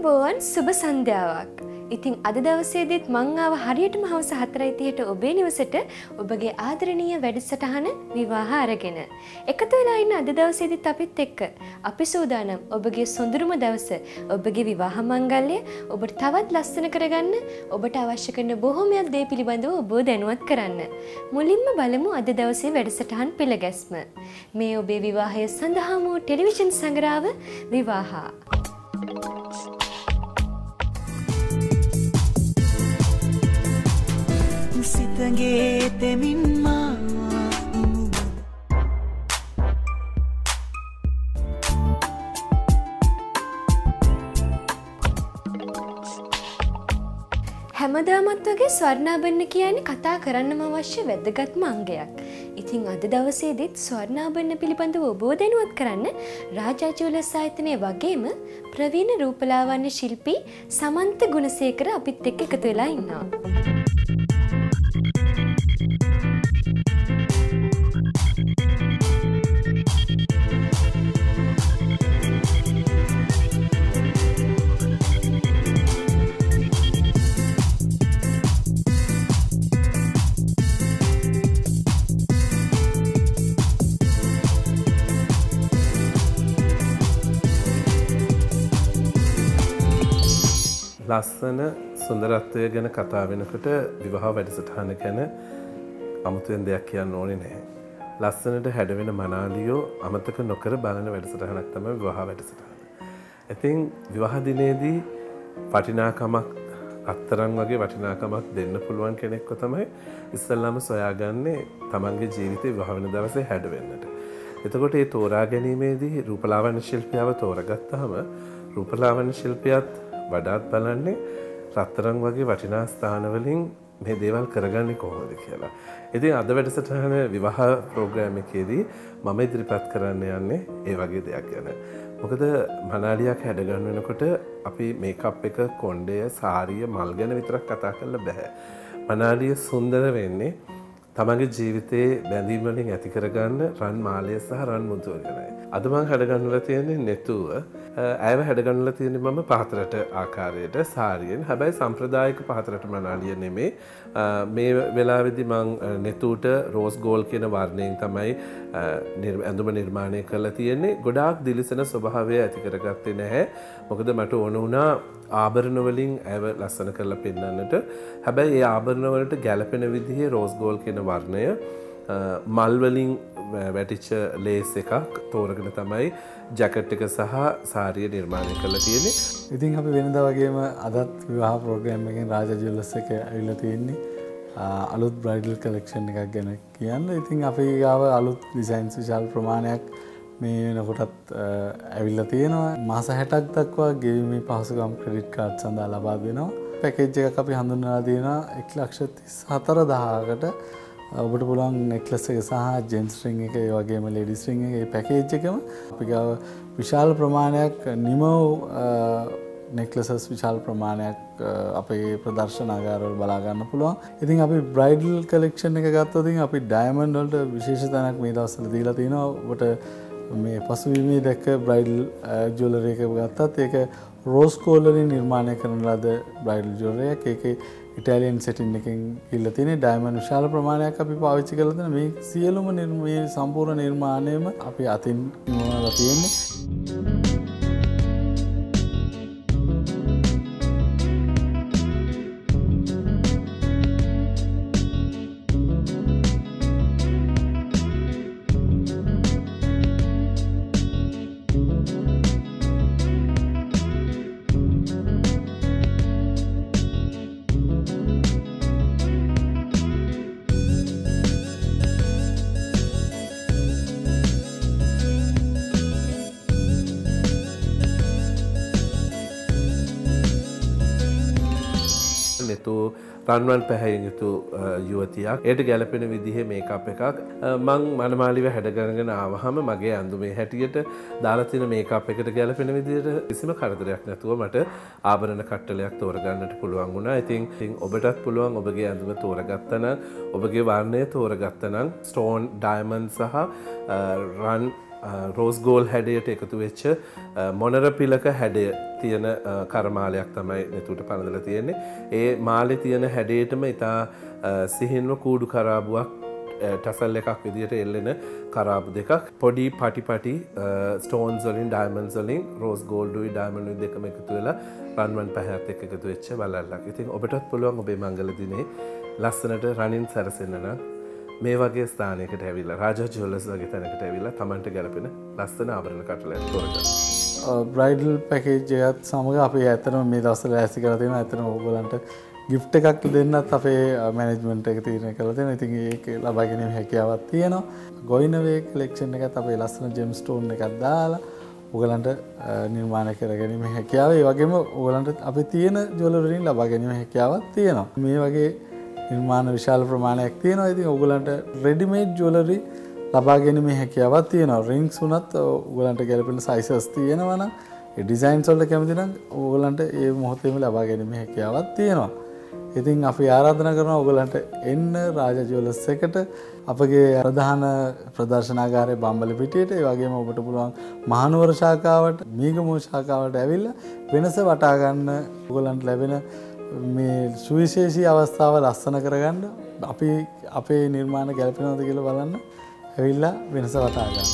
ආයුබෝවන් සුබ සන්ධ්‍යාවක්. ඉතින් අද දවසේදීත් මං ආව හරියටම හවස 4:30ට ඔබේ නිවසට ඔබගේ ආදරණීය වැඩසටහන විවාහ අරගෙන. එකතු වෙලා ඉන්න අද දවසේදීත් අපිත් එක්ක අපි සූදානම් ඔබගේ සොඳුරුම දවස ඔබගේ විවාහ මංගල්‍ය ඔබට තවත් ලස්සන කරගන්න ඔබට අවශ්‍ය කරන බොහෝමයක් දේ පිළිබඳව ඔබව දැනුවත් කරන්න. මුලින්ම බලමු අද දවසේ වැඩසටහන් පෙළගැස්ම. මේ ඔබේ විවාහය සඳහාම ටෙලිවිෂන් සංග්‍රහව විවාහ. සිතගේ තෙමින් මා හැමදාමත් වගේ ස්වර්ණාභරණ කියන්නේ කතා කරන්නම අවශ්‍ය වැදගත්ම අංගයක්. ඉතින් අද දවසේදීත් ස්වර්ණාභරණ පිළිබඳව ඔබව දැනුවත් කරන්න රාජා ජුවලර්ස් ආයතනයේ වගේම ප්‍රවීණ රූපලාවන්‍ය ශිල්පී සමන්ත ගුණසේකර අපිත් එක්ක එකතු වෙලා ඉන්නවා. ලස්සන සුන්දරත්වය ගැන කතා වෙනකොට විවාහ වැඩසටහන ගැන අමුතුවෙන් දෙයක් කියන්න ඕනේ නැහැ. ලස්සනට හැඩවෙන මනාලියෝ අමතක නොකර බලන වැඩසටහනක් තමයි විවාහ වැඩසටහන. ඉතින් විවාහ දිනේදී වටිනාකමක් අත්තරන් වගේ වටිනාකමක් දෙන්න පුළුවන් කෙනෙක්ව තමයි ඉස්සල්ලාම සොයාගන්නේ තමන්ගේ ජීවිතේ විවාහ වෙන දවසේ හැඩවෙන්නට. එතකොට මේ තෝරා ගැනීමේදී රූපලාවන්‍ය ශිල්පියාව තෝරගත්තාම රූපලාවන්‍ය ශිල්පියාත් වඩාත් බලන්නේ රත්තරන් වගේ වටිනා ස්ථානවලින් මේ දේවල් කරගන්නේ කොහොමද කියලා. ඉතින් අද වැඩසටහන විවාහ ප්‍රෝග්‍රෑම් එකේදී මම ඉදිරිපත් කරන්න යන්නේ ඒ වගේ දෙයක් ගැන. මොකද මනාලියක් හැඩගන්න වෙනකොට අපි මේකප් එක, කොණ්ඩය, සාරිය, මල් ගැන විතරක් කතා කරලා බෑ. මනාලිය සුන්දර වෙන්නේ තමන්ගේ ජීවිතයේ බැඳීම් වලින් ඇති කරගන්න රන් මාලය සහ රන් මුදුව ගැනයි. අද මම හැඩගන්නලා තියෙන්නේ නෙතුව. ඇයව හැඩගන්නලා තියෙන්නේ මම පහතරට ආකාරයට සාරියෙන්. හැබැයි සම්ප්‍රදායික පහතරට මනාලිය නෙමේ. මේ වෙලාවේදී මම නෙතුවට රෝස් ගෝල් කියන වර්ණයෙන් තමයි ඇඳුම නිර්මාණය කරලා තියෙන්නේ. ගොඩාක් දිලිසෙන ස්වභාවය ඇති කරගත්තේ නැහැ. මොකද මට ඕන වුණා ආභරණ වලින් ඇව ලස්සන කරලා පෙන්නන්නට. හැබැයි ඒ ආභරණ වලට ගැළපෙන විදිහේ රෝස් ගෝල් කියන වර්ණය මල් වලින් වැටිච්ච ලේස් එකක් තෝරගෙන තමයි ජැකට් එක සහ සාරිය නිර්මාණය කරලා තියෙන්නේ. ඉතින් අපි වෙනදා වගේම අදත් විවාහ ප්‍රෝග්‍රෑම් එකෙන් රාජා ජුවලර්ස් එක ඇවිල්ලා තියෙන්නේ අලුත් බ්‍රයිඩල් කලෙක්ෂන් එකක් ගැන කියන්න. ඉතින් අපි ගාව අලුත් ඩිසයින්ස් විශාල ප්‍රමාණයක් මේ වෙනකොටත් ඇවිල්ලා තියෙනවා. මාස 60ක් දක්වා ගෙවීමේ පහසුකම් ක්‍රෙඩිට් කාඩ් සඳහා ලබා දෙනවා. පැකේජ් එකක් අපි හඳුන්වලා දෙනවා 1,34,000කට ඔබට පුළුවන් නෙක්ලස් එක සහ ජෙන්ට්ස් රින් එක ඒ වගේම ලේඩීස් රින් එක ඒ පැකේජ් එකම අපි ගාව විශාල ප්‍රමාණයක් නිමව නෙක්ලසස් විශාල ප්‍රමාණයක් අපේ ප්‍රදර්ශනාගාරවල බලා ගන්න පුළුවන්. ඉතින් අපි බ්‍රයිඩල් කලෙක්ෂන් එක ගත්තොත් අපි ඩයමන්ඩ් වලට විශේෂ තැනක් මේ දවස්වල දීලා තිනවා. ඔබට මේ පසුබිමේ දැක්ක බ්‍රයිඩල් ජුවලරි එක ගත්තත් ඒක රෝස් ගෝල්ඩ් වලින් නිර්මාණය කරන ලද බ්‍රයිඩල් ජුවලරි එකක්. ඒකේ ඉටාලියන් සෙටින් එකෙන් ඉල්ල තියෙන ඩයමන්ඩ් විශාල ප්‍රමාණයක් අපි පාවිච්චි කරලා තියෙන මේ සියලුම මේ සම්පූර්ණ නිර්මාණයම අපි අතින් නිමවලා තියෙන්නේ. රන්වන් පැහැයෙන් යුතු යුවතියක්. ඒට ගැලපෙන විදිහේ මේකප් එකක් මං මනමාලිව හැඩගනගෙන ආවහම මගේ ඇඳුමේ හැටියට දාලා තියෙන මේකප් එකට ගැලපෙන විදිහට කිසිම කරදරයක් නැතුව මට ආභරණ කට්ටලයක් තෝරගන්නට පුළුවන් වුණා. ඉතින් ඔබටත් පුළුවන් ඔබගේ ඇඳුම තෝරගත්තා නම් ඔබගේ වර්ණය තෝරගත්තා නම් ස්ටෝන්, ඩයමන්ඩ් සහ රන් රෝස් ගෝල් හැඩයට එකතු වෙච්ච මොනර පිලක හැඩය තියෙන කරමාලයක් තමයි නෙතුට පනදලා තියෙන්නේ. ඒ මාලේ තියෙන හැඩයටම ඉතා සිහින්ව කූඩු කරාබුවක් ටසල් එකක් විදිහට එල්ලෙන කරාබු දෙකක් පොඩි පටි ස්ටෝන්ස් වලින් ඩයමන්ඩ්ස් වලින් රෝස් ගෝල්ඩුයි ඩයමන්ඩ්ුයි දෙකම එකතු වෙලා රන්වන් පැහැයත් එක්ක එකතු වෙච්ච වලල්ලක්. ඉතින් ඔබටත් පුළුවන් ඔබේ මංගල දිනේ ලස්සනට රනින් සැරසෙන්න නම් මේ වගේ ස්ථානයකට ඇවිල්ලා රාජා ජුවලර්ස් වගේ තැනකට ඇවිල්ලා Tamanට ගැලපෙන ලස්සන ආභරණ කටලයක් තෝරගන්න. බ්‍රයිඩල් පැකේජ් එකත් සමග අපි ඇත්තටම මේ දවස්වල ඇස්ති කරලා තියෙනවා. ඇත්තටම ඕගොල්ලන්ට ගිෆ්ට් එකක් දෙන්නත් අපේ මැනේජ්මන්ට් එක තීරණය කරලා තියෙනවා. ඉතින් ඒක ලබා ගැනීම හැකියාවක් තියෙනවා. ගොයිනවේ කලෙක්ෂන් එකත් අපේ ලස්සන ජෙම් ස්ටෝන් එකක් දාලා ඔයගලන්ට නිර්මාණය කර ගැනීම හැකියාව. ඒ වගේම ඔයගලන්ට අපි තියෙන ජුවලරි වලින් ලබා ගැනීම හැකියාවක් තියෙනවා. මේ වගේ නිර්මාණ විශාල ප්‍රමාණයක් තියෙනවා. ඉතින් ඔයගලන්ට රෙඩිමේඩ් ජුවලරි ලබා ගැනීමේ හැකියාවක් තියෙනවා. රින්ග්ස් උනත් ඔයගලන්ට ගැලපෙන සයිසස් තියෙනවා නම් ඒ ඩිසයින්ස් වලට කැමති නම් ඔයගලන්ට ඒ මොහොතේම ලබා ගැනීමේ හැකියාවක් තියෙනවා. ඉතින් අපි ආරාධනා කරනවා ඔයගලන්ට එන්න රාජා ජුවලර්ස් එකට අපගේ ප්‍රධාන ප්‍රදර්ශනාගාරයේ බම්බලපිටියට. ඒ වගේම ඔබට පුළුවන් මහනුවර ශාඛාවට මීගමුව ශාඛාවට ඇවිල්ලා වෙනස වටා ගන්න ඔයගලන්ට ලැබෙන මේ සුවිශේෂී අවස්ථාව ලස්සන කරගන්න අපි අපේ නිර්මාණ ගැලපෙනවද කියලා බලන්න ඇවිල්ලා වෙනස වටා ගන්න.